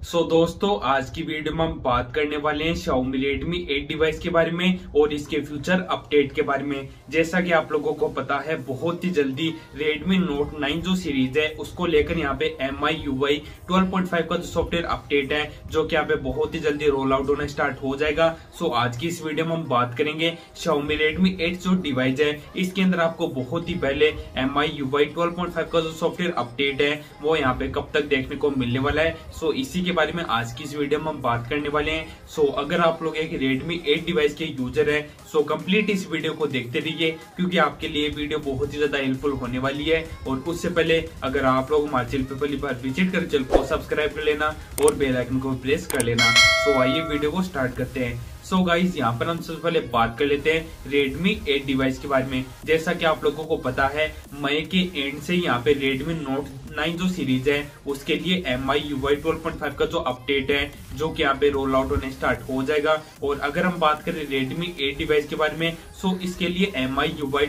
दोस्तों आज की वीडियो में हम बात करने वाले हैं Xiaomi Redmi 8 डिवाइस के बारे में और इसके फ्यूचर अपडेट के बारे में। जैसा कि आप लोगों को पता है बहुत ही जल्दी Redmi Note 9 जो सीरीज है उसको लेकर यहाँ पे MIUI 12.5 का जो सॉफ्टवेयर अपडेट है जो कि यहाँ पे बहुत ही जल्दी रोल आउट होना स्टार्ट हो जाएगा। आज की इस वीडियो में हम बात करेंगे Xiaomi Redmi 8 जो डिवाइस है इसके अंदर आपको बहुत ही पहले MIUI 12.5 का जो सॉफ्टवेयर अपडेट है वो यहाँ पे कब तक देखने को मिलने वाला है। इसी के बारे में आज की इस वीडियो में हम बात करने वाले हैं। अगर आप लोग एक Redmi 8 डिवाइस के यूजर है कंप्लीट इस वीडियो को देखते रहिए क्योंकि आपके लिए वीडियो बहुत ही ज्यादा हेल्पफुल होने वाली है। और उससे पहले अगर आप लोग हमारे चैनल पर पहली बार विजिट कर चैनल को सब्सक्राइब कर लेना और बेल आइकन को प्रेस कर लेना। आइए वीडियो को स्टार्ट करते हैं। गाइस यहाँ पर हम सबसे पहले बात कर लेते हैं Redmi 8 डिवाइस के बारे में। जैसा कि आप लोगों को पता है मई के एंड से यहाँ पे Redmi Note 9 जो सीरीज है उसके लिए MIUI 12.5 का जो अपडेट है जो कि यहाँ पे रोल आउट होने स्टार्ट हो जाएगा। और अगर हम बात करें Redmi 8 डिवाइस के बारे में इसके लिए MIUI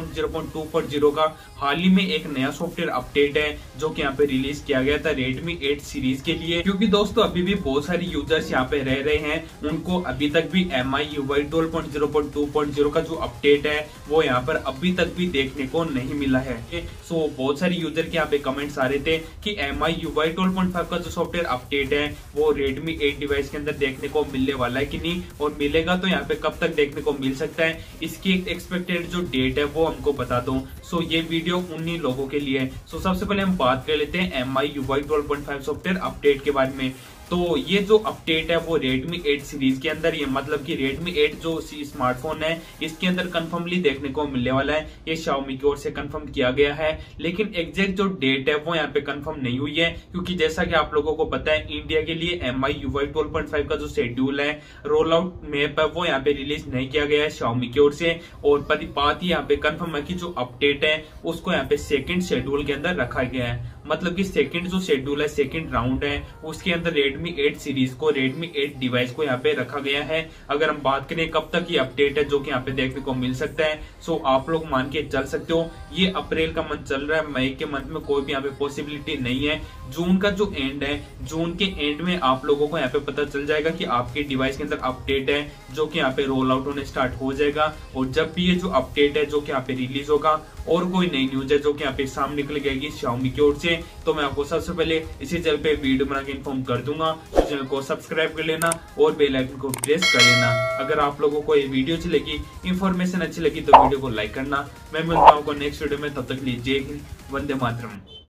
12.0.2.0 का हाल ही में एक नया सॉफ्टवेयर अपडेट है जो कि यहाँ पे रिलीज किया गया था Redmi 8 सीरीज के लिए। क्योंकि दोस्तों अभी भी बहुत सारे यूजर्स यहाँ पे रह रहे हैं उनको अभी तक भी MIUI 12.0.2.0 का जो अपडेट है वो यहाँ पर अभी तक भी देखने को नहीं मिला है। बहुत सारे यूजर के यहाँ पे कमेंट्स आ रहे थे कि MIUI 12.5 का जो सॉफ्टवेयर अपडेट है वो Redmi 8 डिवाइस के अंदर देखने को मिलने वाला है कि नहीं, और मिलेगा तो यहाँ पे कब तक देखने को मिल सकता है, इसकी एक्सपेक्टेड जो डेट है वो हमको बता दो। ये वीडियो उन्हीं लोगों के लिए है। सबसे पहले हम बात कर लेते हैं MIUI 12.5 सॉफ्टवेयर अपडेट के बारे में। ये जो अपडेट है वो Redmi 8 सीरीज के अंदर ये मतलब कि Redmi 8 जो स्मार्टफोन है इसके अंदर कंफर्मली देखने को मिलने वाला है। ये Xiaomi की ओर से कंफर्म किया गया है लेकिन एग्जैक्ट जो डेट है वो यहाँ पे कंफर्म नहीं हुई है क्योंकि जैसा कि आप लोगों को पता है इंडिया के लिए MIUI 12.5 का जो शेड्यूल है रोल आउट मैप है वो यहाँ पे रिलीज नहीं किया गया है Xiaomi की ओर से। और बात यहाँ पे कंफर्म है कि जो अपडेट है उसको यहाँ पे सेकेंड शेड्यूल के अंदर रखा गया है। मतलब कि सेकंड जो शेड्यूल है सेकंड राउंड है उसके अंदर Redmi 8 सीरीज को Redmi 8 डिवाइस को यहाँ पे रखा गया है। अगर हम बात करें कब तक ये अपडेट है जो कि यहाँ पे देखने को मिल सकता है आप लोग मान के चल सकते हो ये अप्रैल का मंथ चल रहा है, मई के मंथ में कोई भी यहाँ पे पॉसिबिलिटी नहीं है। जून का जो एंड है जून के एंड में आप लोगों को यहाँ पे पता चल जाएगा कि आपके डिवाइस के अंदर अपडेट है जो कि यहाँ पे रोल आउट होने स्टार्ट हो जाएगा। और जब भी ये जो अपडेट है जो कि यहाँ पे रिलीज होगा और कोई नई न्यूज है जो कि यहाँ पे सामने निकल जाएगी Xiaomi की ओर से तो मैं आपको सबसे पहले इसी चैनल पे वीडियो बना के इन्फॉर्म कर दूंगा। चैनल को सब्सक्राइब कर लेना और बेल आइकन को प्रेस कर लेना। अगर आप लोगों को ये वीडियो अच्छी लगी, इंफॉर्मेशन अच्छी लगी तो वीडियो को लाइक करना। मैं मिलता हूँ नेक्स्ट वीडियो में, तब तक लीजिए जय हिंद, वंदे मातरम।